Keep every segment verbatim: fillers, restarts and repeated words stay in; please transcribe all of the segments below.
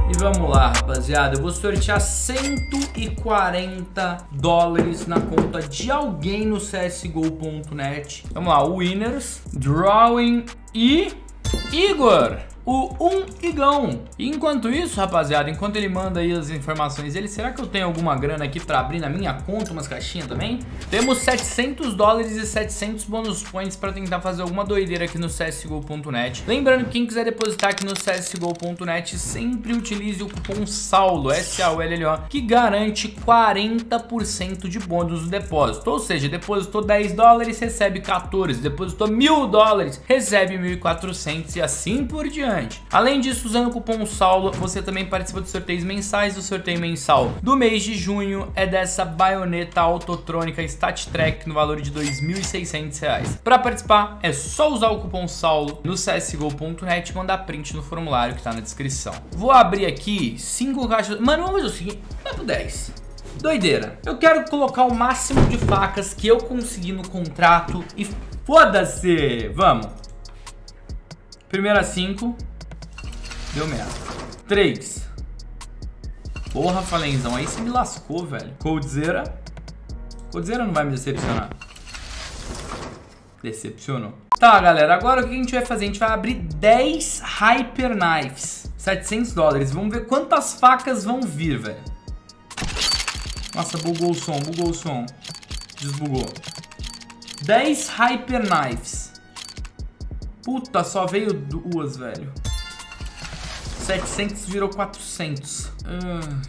E vamos lá, rapaziada. Eu vou sortear cento e quarenta dólares na conta de alguém no C S G O ponto net. Vamos lá, winners, drawing e Igor. O um Igão. E enquanto isso, rapaziada, enquanto ele manda aí as informações dele, será que eu tenho alguma grana aqui pra abrir na minha conta, umas caixinhas também? Temos setecentos dólares e setecentos bônus points pra tentar fazer alguma doideira aqui no C S G O ponto net. Lembrando que quem quiser depositar aqui no C S G O ponto net, sempre utilize o cupom SAULO, S A U L L O, que garante quarenta por cento de bônus no depósito. Ou seja, depositou dez dólares, recebe quatorze. Depositou mil dólares, recebe mil e quatrocentos e assim por diante. Além disso, usando o cupom SAULO, você também participa dos sorteios mensais. O sorteio mensal do mês de junho é dessa baioneta autotrônica StatTrak no valor de dois mil e seiscentos reais. Para participar, é só usar o cupom SAULO no C S G O ponto net e mandar print no formulário que tá na descrição. Vou abrir aqui cinco caixas... Mano, vamos fazer o seguinte, vai pro dez. Doideira. Eu quero colocar o máximo de facas que eu conseguir no contrato e foda-se. Vamos. Primeira cinco. Deu merda. três. Porra, Falenzão. Aí você me lascou, velho. Coldzera. Coldzera não vai me decepcionar. Decepcionou. Tá, galera. Agora o que a gente vai fazer? A gente vai abrir dez Hyper Knives. setecentos dólares. Vamos ver quantas facas vão vir, velho. Nossa, bugou o som. Bugou o som. Desbugou. dez Hyper Knives. Puta, só veio duas, velho. setecentos virou quatrocentos. Hum.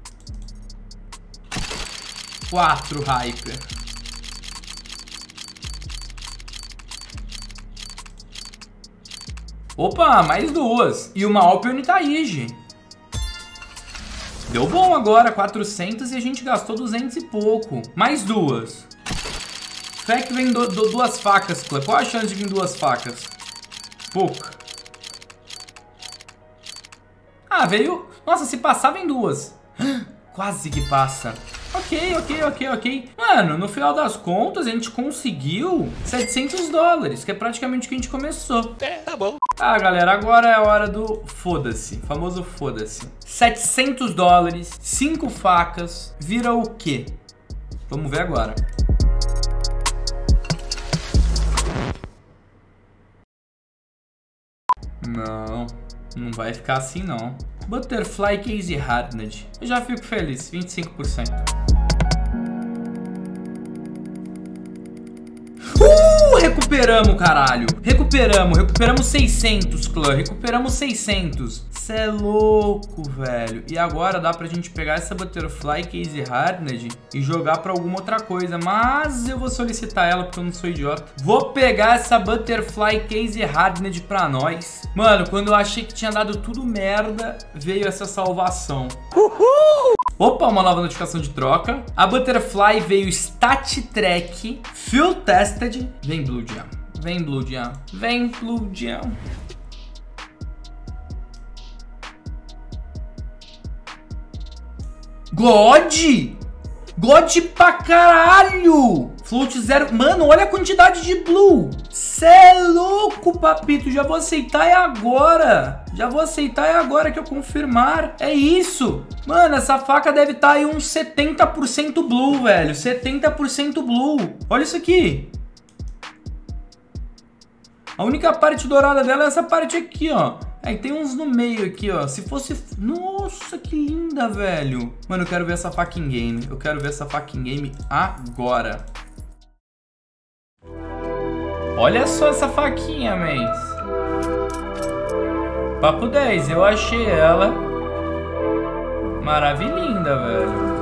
quatro Hyper. Opa, mais duas. E uma Alper Unitaige. Deu bom agora, quatrocentos e a gente gastou duzentos e pouco. Mais duas. Fé que vem do, do, duas facas, Clã. Qual a chance de vir duas facas? Pouca. Ah, veio... Nossa, se passar, vem duas. Quase que passa. Ok, ok, ok, ok. Mano, no final das contas, a gente conseguiu setecentos dólares, que é praticamente o que a gente começou. É, tá bom. Ah, galera, agora é a hora do foda-se. Famoso foda-se. setecentos dólares, cinco facas, vira o quê? Vamos ver agora. Não, não vai ficar assim não. Butterfly Case Hardened. Eu já fico feliz, vinte e cinco por cento. Uh, recuperamos, caralho. Recuperamos, recuperamos seiscentos, clã. Recuperamos seiscentos. Cê é louco, velho. E agora dá pra gente pegar essa Butterfly Case Hardened e jogar pra alguma outra coisa. Mas eu vou solicitar ela porque eu não sou idiota. Vou pegar essa Butterfly Case Hardened pra nós. Mano, quando eu achei que tinha dado tudo merda, veio essa salvação. Uhul! Opa, uma nova notificação de troca. A Butterfly veio StatTrak, Field Tested. Vem Blue Jam. Vem Blue Jam. Vem Blue Jam. God! God pra caralho! Float zero. Mano, olha a quantidade de blue. Cê é louco, papito. Já vou aceitar é agora. Já vou aceitar é agora que eu confirmar. É isso. Mano, essa faca deve estar aí uns setenta por cento blue, velho. setenta por cento blue. Olha isso aqui. A única parte dourada dela é essa parte aqui, ó. Aí tem uns no meio aqui, ó. Se fosse... Nossa, que linda, velho. Mano, eu quero ver essa faca em game. Eu quero ver essa faca em game agora. Olha só essa faquinha, mens. Papo dez, eu achei ela maravilhinda, velho.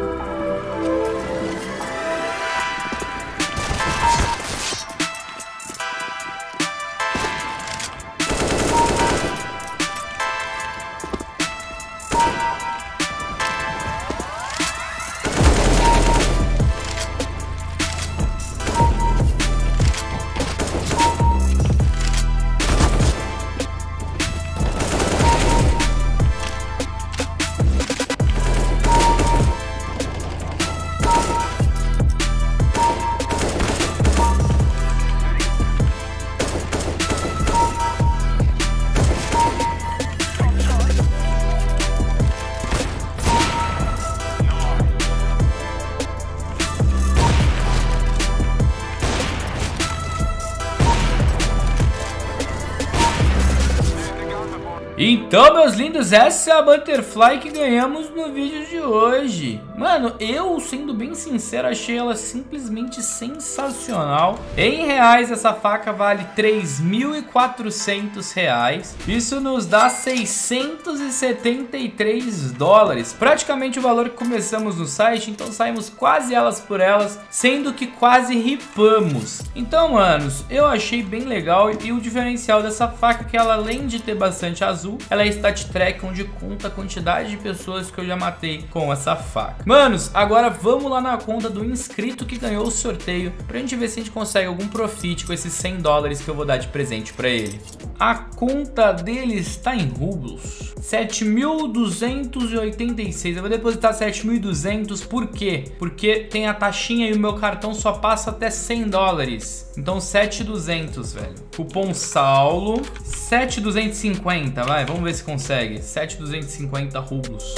Então, meus lindos, essa é a Butterfly que ganhamos no vídeo de hoje. Mano, eu, sendo bem sincero, achei ela simplesmente sensacional. Em reais, essa faca vale três mil e quatrocentos reais. Isso nos dá seiscentos e setenta e três dólares. Praticamente o valor que começamos no site, então saímos quase elas por elas, sendo que quase ripamos. Então, manos, eu achei bem legal. E o diferencial dessa faca é que ela, além de ter bastante azul, ela é stat track, onde conta a quantidade de pessoas que eu já matei com essa faca. Manos, agora vamos lá na conta do inscrito que ganhou o sorteio, pra gente ver se a gente consegue algum profit com esses cem dólares que eu vou dar de presente pra ele. A conta dele está em rublos, sete mil duzentos e oitenta e seis. Eu vou depositar sete mil e duzentos, por quê? Porque tem a taxinha e o meu cartão só passa até cem dólares. Então sete mil e duzentos, velho. Cupom Saulo, sete mil duzentos e cinquenta, vai, vamos ver se consegue. sete mil duzentos e cinquenta rublos.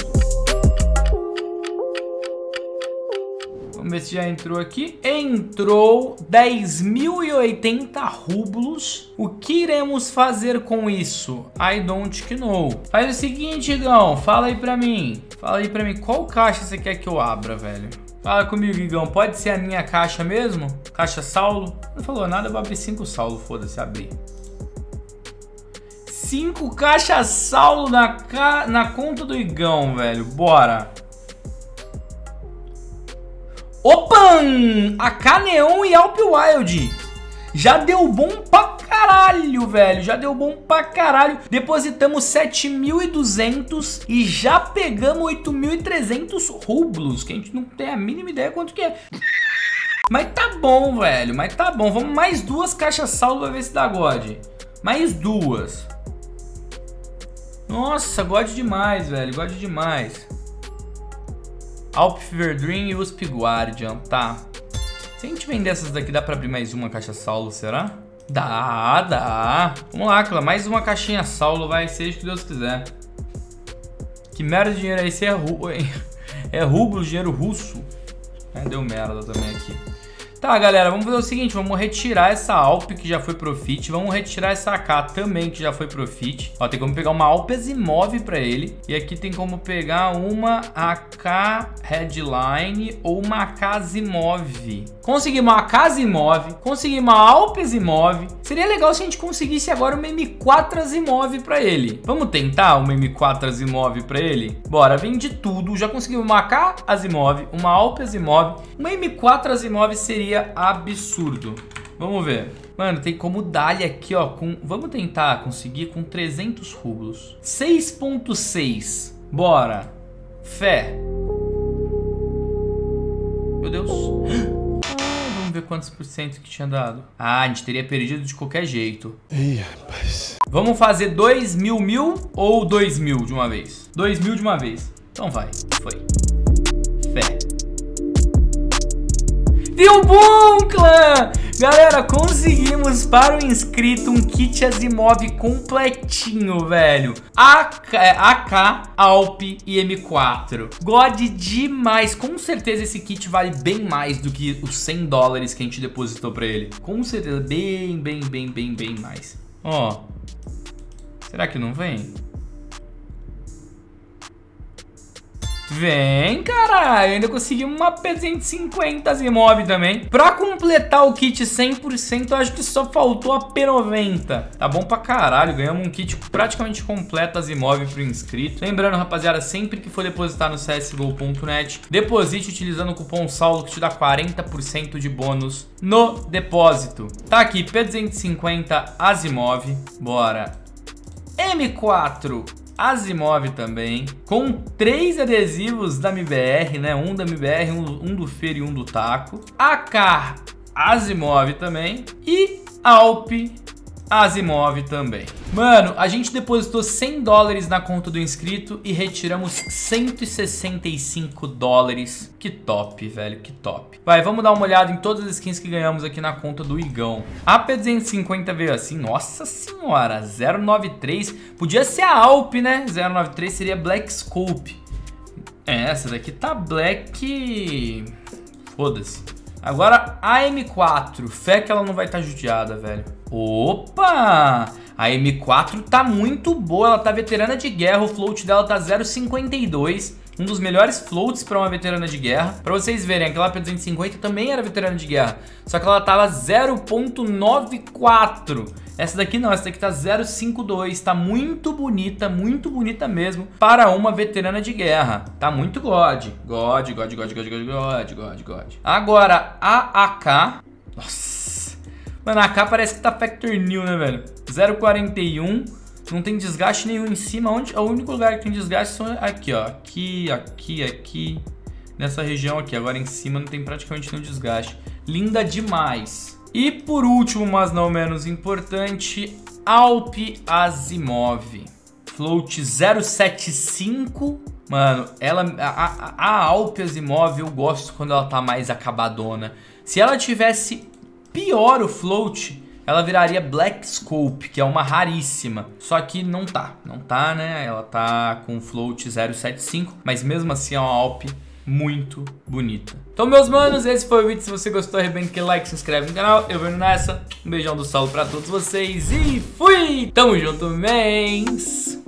Vamos ver se já entrou aqui. Entrou dez mil e oitenta rublos. O que iremos fazer com isso? I don't know. Faz o seguinte, Igão, fala aí pra mim. Fala aí pra mim, qual caixa você quer que eu abra, velho? Fala comigo, Igão, pode ser a minha caixa mesmo? Caixa Saulo? Não falou nada, eu vou abrir cinco Saulo, foda-se, abrir. cinco caixas Saulo na, ca... na conta do Igão, velho, bora. Opa! A K Neon e Alp Wild. Já deu bom pra caralho, velho. Já deu bom pra caralho. Depositamos sete mil e duzentos e já pegamos oito mil e trezentos rublos, que a gente não tem a mínima ideia quanto que é. Mas tá bom, velho. Mas tá bom. Vamos mais duas caixas Saulo pra ver se dá God. Mais duas. Nossa, God demais, velho. God demais. Alp Fever Dream e U S P Guardian, tá. Se a gente vender essas daqui, dá pra abrir mais uma caixa Saulo, será? Dá, dá. Vamos lá, Clã, mais uma caixinha Saulo, vai, seja o que Deus quiser. Que merda de dinheiro é esse? É, ru... é rublo, dinheiro russo. É, deu merda também aqui. Tá, galera, vamos fazer o seguinte, vamos retirar essa Alp que já foi Profit, vamos retirar essa A K também que já foi Profit. Ó, tem como pegar uma Alp Asimov pra ele, e aqui tem como pegar uma A K Headline ou uma A K Asimov. Conseguimos uma A K Asimov, conseguimos uma Alp Asimov. Seria legal se a gente conseguisse agora uma M quatro Asimov pra ele. Vamos tentar uma M quatro Asimov pra ele? Bora, vende tudo, já conseguimos uma A K Asimov, uma Alp Asimov, uma M quatro Asimov seria absurdo. Vamos ver. Mano, tem como dar-lhe aqui, ó. Com... Vamos tentar conseguir com trezentos rublos. seis ponto seis. Bora. Fé. Meu Deus. Ah, vamos ver quantos por cento que tinha dado. Ah, a gente teria perdido de qualquer jeito. Ih, rapaz. Vamos fazer dois mil mil ou dois mil de uma vez? dois mil de uma vez. Então vai. Foi. Fé. Deu bom, clã! Galera, conseguimos para o inscrito um kit Asimov completinho, velho. A K, Alp e M quatro. God demais. Com certeza esse kit vale bem mais do que os cem dólares que a gente depositou para ele. Com certeza, bem, bem, bem, bem, bem mais. Ó, será que não vem? Vem, caralho, ainda conseguimos uma P duzentos e cinquenta Asimov também. Pra completar o kit cem por cento, eu acho que só faltou a P noventa. Tá bom pra caralho, ganhamos um kit praticamente completo Asimov pro inscrito. Lembrando, rapaziada, sempre que for depositar no C S G O ponto net, deposite utilizando o cupom Saulo, que te dá quarenta por cento de bônus no depósito. Tá aqui, P duzentos e cinquenta Asimov, bora. M quatro Asimov também, com três adesivos da M B R, né? Um da M B R, um, um do Fer e um do Taco. A K Asimov também. E Alp Asimov também. Mano, a gente depositou cem dólares na conta do inscrito e retiramos cento e sessenta e cinco dólares. Que top, velho, que top. Vai, vamos dar uma olhada em todas as skins que ganhamos aqui na conta do Igão. A P duzentos e cinquenta veio assim, nossa senhora, zero nove três. Podia ser a Alp, né? zero nove três seria Black Scope. É, essa daqui tá Black... Foda-se. Agora a M quatro, fé que ela não vai estar judiada, velho. Opa! A M quatro tá muito boa, ela tá veterana de guerra, o float dela tá zero vírgula cinquenta e dois. Um dos melhores floats para uma veterana de guerra. Para vocês verem, aquela P duzentos e cinquenta também era veterana de guerra, só que ela tava zero vírgula noventa e quatro. Essa daqui não, essa daqui tá zero vírgula cinquenta e dois. Tá muito bonita, muito bonita mesmo para uma veterana de guerra. Tá muito God. God, God, God, God, God, God, God, God. Agora, a A K. Nossa. Mano, a A K parece que tá Factor New, né, velho? zero vírgula quarenta e um. Não tem desgaste nenhum em cima. Onde, o único lugar que tem desgaste são aqui, ó. Aqui, aqui, aqui. Nessa região aqui. Agora em cima não tem praticamente nenhum desgaste. Linda demais. E por último, mas não menos importante, Alp Asimov. Float zero vírgula setenta e cinco. Mano, ela, a, a, a Alp Asimov eu gosto quando ela tá mais acabadona. Se ela tivesse pior o float, ela viraria Black Scope, que é uma raríssima. Só que não tá, não tá, né? Ela tá com float zero vírgula setenta e cinco, mas mesmo assim é uma Alp muito bonita. Então, meus manos, esse foi o vídeo. Se você gostou, arrebenta aquele like, se inscreve no canal. Eu vendo nessa. Um beijão do Saulo pra todos vocês e fui! Tamo junto, mens!